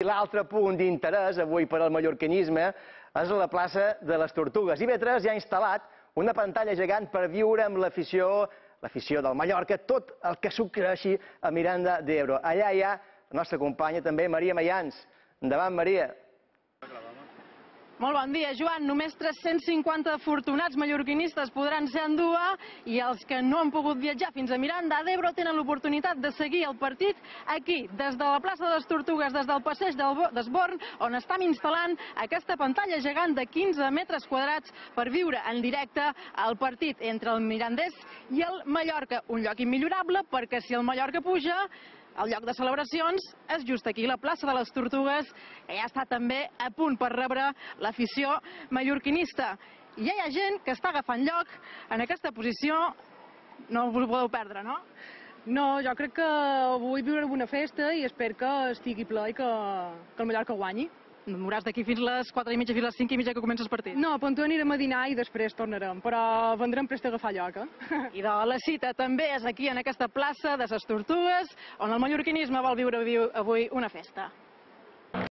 l'altre punt d'interès avui per al mallorquinisme és la plaça de les Tortugues. IB3 ja ha instal·lat una pantalla gegant per viure amb l'afició del Mallorca, tot el que succeeixi a Miranda d'Ebro. Allà hi ha la nostra companya també, Maria Mayans. Endavant, Maria. Molt bon dia, Joan. Només 350 afortunats mallorquinistes podran ser a Andua i els que no han pogut viatjar fins a Miranda d'Ebro tenen l'oportunitat de seguir el partit aquí, des de la plaça de les Tortugues, des del passeig d'Esborn, on estem instal·lant aquesta pantalla gegant de 15 metres quadrats per viure en directe el partit entre el mirandès i el Mallorca. Un lloc immillorable perquè si el Mallorca puja, el lloc de celebracions és just aquí, la plaça de les Tortugues, que ja està també a punt per rebre l'afició mallorquinista. I ja hi ha gent que està agafant lloc en aquesta posició, no us ho podeu perdre, no? No, jo crec que vull viure una festa i espero que estigui ple i que el Mallorca guanyi. No moràs d'aquí fins les 4:30, fins les 5:30 que comença el partit. No, a punt anirem a dinar i després tornarem, però vendrem prest a agafar lloc, I la cita també és aquí, en aquesta plaça de les Tortugues, on el mallorquinisme vol viure avui una festa.